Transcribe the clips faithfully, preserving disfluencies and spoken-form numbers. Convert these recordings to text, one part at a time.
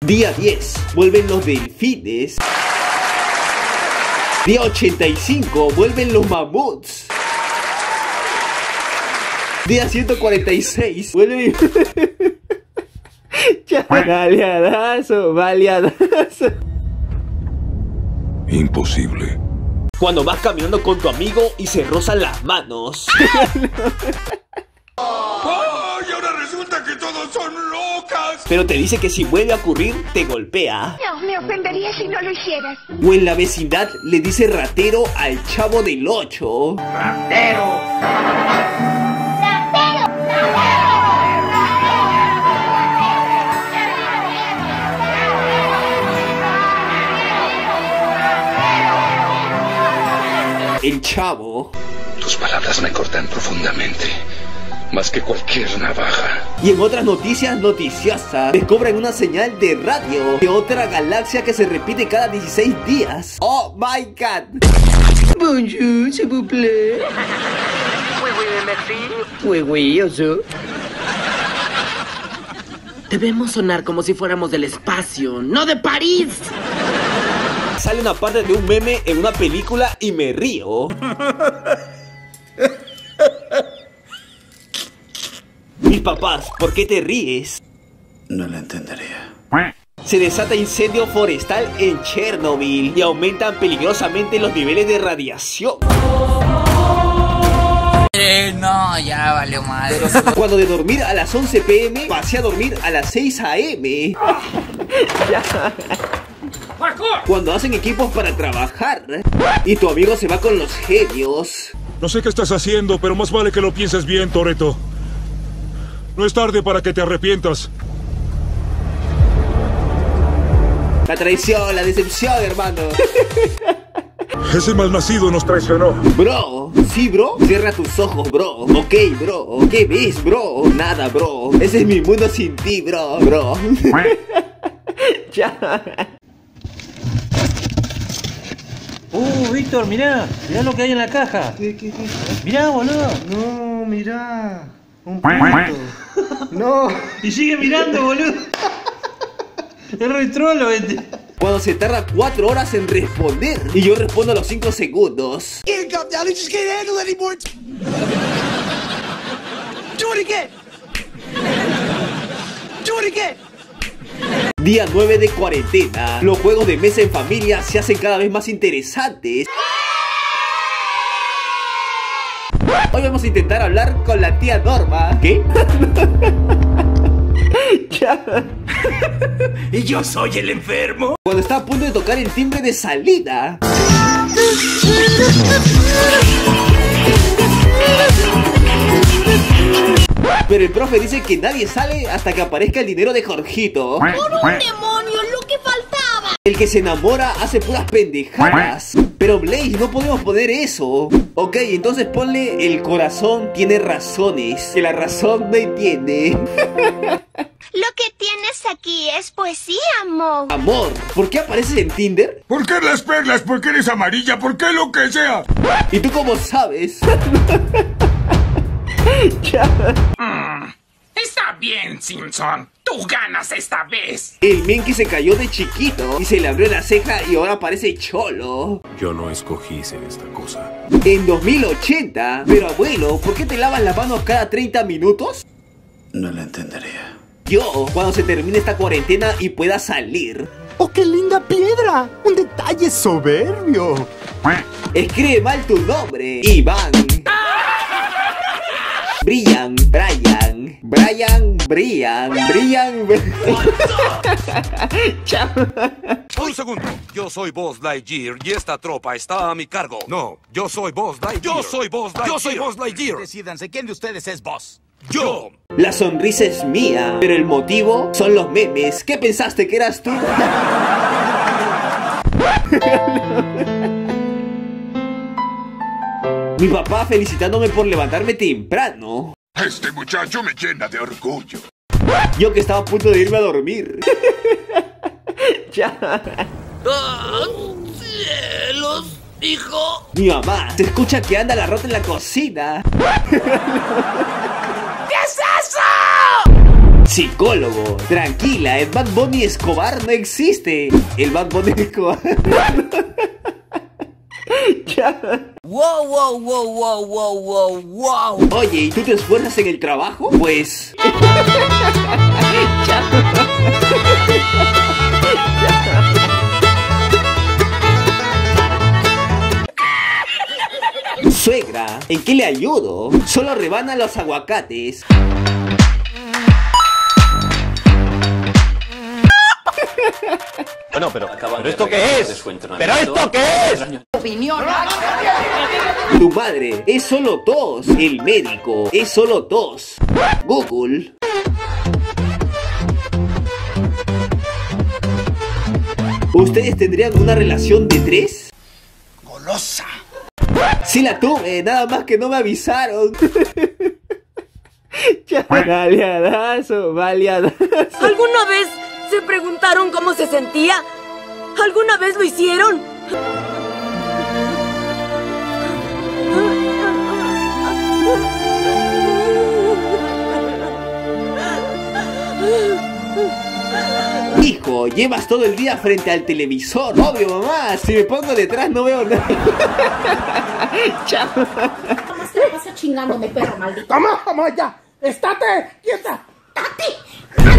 Día diez, vuelven los delfines. Día ochenta y cinco, vuelven los mamuts. Día ciento cuarenta y seis, vuelven... Ya, baleadazo, baleadazo. Imposible. Cuando vas caminando con tu amigo y se rozan las manos. ¡Oh! Y ahora resulta que todos son locas. Pero te dice que si vuelve a ocurrir, te golpea. No, me ofendería si no lo hicieras. O en la vecindad le dice ratero al Chavo del ocho. ¡Ratero! El Chavo. Tus palabras me cortan profundamente, más que cualquier navaja. Y en otras noticias noticiosas, descubren una señal de radio de otra galaxia que se repite cada dieciséis días. ¡Oh, my God! Bonjour, s'il vous plaît. Oui, oui, merci. Oui, oui, eso. Debemos sonar como si fuéramos del espacio, no de París. Sale una parte de un meme en una película y me río. Mis papás, ¿por qué te ríes? No lo entendería. Se desata incendio forestal en Chernobyl y aumentan peligrosamente los niveles de radiación. Eh, no, ya valió madre. Cuando de dormir a las once pe eme pasé a dormir a las seis a eme. Ya. Cuando hacen equipos para trabajar y tu amigo se va con los genios. No sé qué estás haciendo, pero más vale que lo pienses bien, Toretto. No es tarde para que te arrepientas. La traición, la decepción, hermano. Ese malnacido nos traicionó. Bro, sí, bro. Cierra tus ojos, bro. Ok, bro. ¿Qué ves, bro? Nada, bro. Ese es mi mundo sin ti, bro. Bro. Ya. Uh, Víctor, mirá. Mirá lo que hay en la caja. ¿Qué, qué, qué? Mirá, boludo. No, mirá. Un punto. No. Y sigue mirando, boludo. Es retrolo este. Cuando se tarda cuatro horas en responder y yo respondo a los cinco segundos. Día nueve de cuarentena. Los juegos de mesa en familia se hacen cada vez más interesantes. Hoy vamos a intentar hablar con la tía Norma. ¿Qué? Ya. ¿Y yo soy el enfermo? Cuando está a punto de tocar el timbre de salida. Pero el profe dice que nadie sale hasta que aparezca el dinero de Jorgito. ¡Por un demonio, lo que faltaba! El que se enamora hace puras pendejadas. Pero Blaze, no podemos poner eso. Ok, entonces ponle el corazón tiene razones, que la razón no entiende. Lo que tienes aquí es poesía, amor. Amor, ¿por qué apareces en Tinder? ¿Por qué las perlas? ¿Por qué eres amarilla? ¿Por qué lo que sea? ¿Y tú cómo sabes? Ya. Mm, está bien, Simpson. Tú ganas esta vez. El Menki se cayó de chiquito y se le abrió la ceja y ahora parece cholo. Yo no escogí ser esta cosa. En dos mil ochenta. Pero abuelo, ¿por qué te lavas las manos cada treinta minutos? No lo entendería. Yo, cuando se termine esta cuarentena y pueda salir. ¡Oh, qué linda piedra! ¡Un detalle soberbio! Escribe mal tu nombre. Iván. Brian, Brian, Brian, Brian, Brian. Chao. Un segundo. Yo soy Buzz Lightyear y esta tropa está a mi cargo. No, yo soy Buzz Lightyear. Yo soy Buzz Lightyear. Yo soy Buzz Lightyear. Decídanse, ¿quién de ustedes es Buzz? Yo. La sonrisa es mía, pero el motivo son los memes. ¿Qué pensaste que eras tú? Mi papá felicitándome por levantarme temprano. Este muchacho me llena de orgullo. Yo que estaba a punto de irme a dormir. Ya. ¡Oh, cielos, hijo! Mi mamá se escucha que anda la rata en la cocina. ¿Qué es eso? Psicólogo, tranquila, el Bad Bunny Escobar no existe. El Bad Bunny Escobar. Ya. Wow, wow, wow, wow, wow, wow, wow. Oye, ¿y tú te esfuerzas en el trabajo? Pues... Suegra, ¿en qué le ayudo? Solo rebana los aguacates. Bueno, pero, ¿pero esto qué es? ¿Pero esto qué es? Opinión. Tu madre es solo tos. El médico es solo tos. Google. ¿Ustedes tendrían una relación de tres? Golosa. Sí la tuve, nada más que no me avisaron. Baleadazo, baleadazo. ¿Alguna vez se preguntaron cómo se sentía? ¿Alguna vez lo hicieron? Hijo, llevas todo el día frente al televisor. Obvio, mamá, si me pongo detrás no veo nada. Chao. Mamá, te pasa chingándome, perro maldito. ¡Mamá, mamá, ya! ¡Estate quieta! ¡Tati!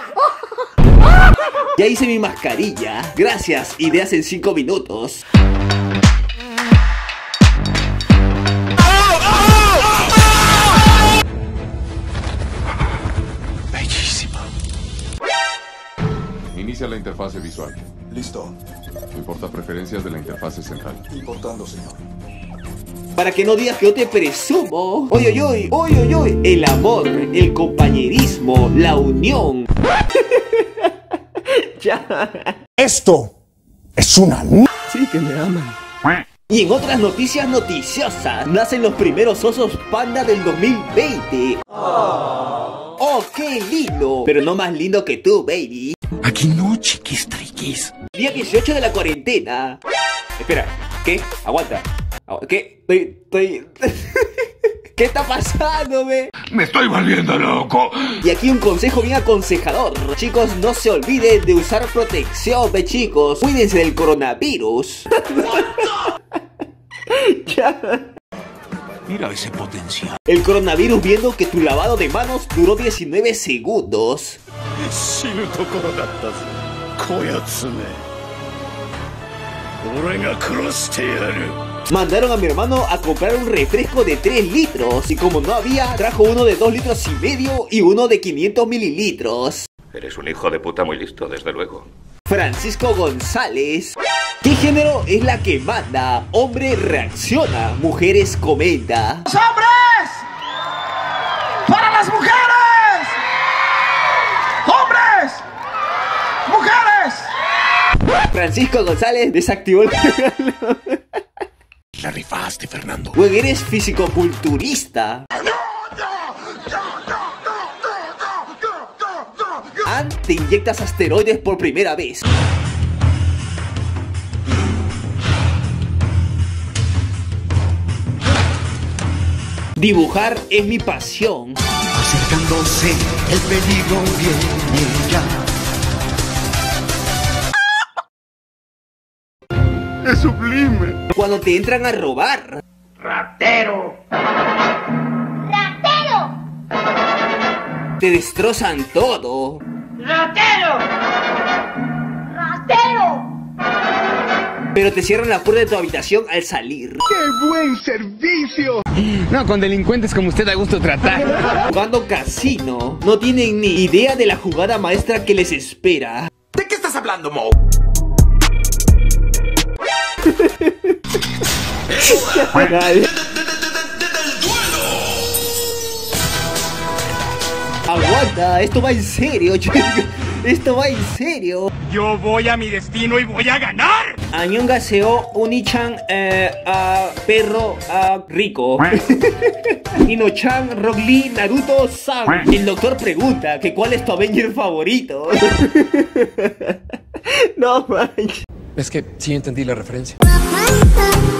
Ya hice mi mascarilla. Gracias, ideas en cinco minutos. Bellísima. Inicia la interfase visual. Listo. ¿Importa preferencias de la interfase central? Importando, señor. Para que no digas que yo te presumo. Oye, oye, oye, oye, oye, oye. El amor, el compañerismo, la unión. Ya. Esto es una... Sí, que me aman. Y en otras noticias noticiosas, nacen los primeros osos panda del dos mil veinte. Oh, oh, qué lindo. Pero no más lindo que tú, baby. Aquí no, chiquis triquis. Día dieciocho de la cuarentena. Espera, ¿qué? Aguanta. ¿Qué? Estoy... estoy... ¿Qué está pasando, me? Me estoy volviendo loco. Y aquí un consejo bien aconsejador. Chicos, no se olviden de usar protección, ve chicos. Cuídense del coronavirus. Ya. Mira ese potencial. El coronavirus viendo que tu lavado de manos duró diecinueve segundos. Mandaron a mi hermano a comprar un refresco de tres litros. Y como no había, trajo uno de dos litros y medio y uno de quinientos mililitros. Eres un hijo de puta muy listo, desde luego. Francisco González. ¿Qué género es la que manda? Hombre reacciona, mujeres comenta. ¡Los hombres! ¡Para las mujeres! ¡Hombres! ¡Mujeres! Francisco González desactivó el... La rifaste, Fernando. Güey, eres fisicoculturista. And te inyectas asteroides por primera vez. Dibujar es mi pasión. Acercándose, el peligro viene ya. ¡Es sublime! Cuando te entran a robar. ¡Ratero! ¡Ratero! Te destrozan todo. ¡Ratero! ¡Ratero! Pero te cierran la puerta de tu habitación al salir. ¡Qué buen servicio! No, con delincuentes como usted da gusto tratar. Jugando casino, no tienen ni idea de la jugada maestra que les espera. ¿De qué estás hablando, Mo? Aguanta, esto va en serio. Esto va en serio. Yo voy a mi destino y voy a ganar. Añonga Seo Unichan eh, a perro a rico. Ino-chan Rock Lee Naruto San. El doctor pregunta que cuál es tu Avenger favorito. No manches. Es que sí entendí la referencia. Bye.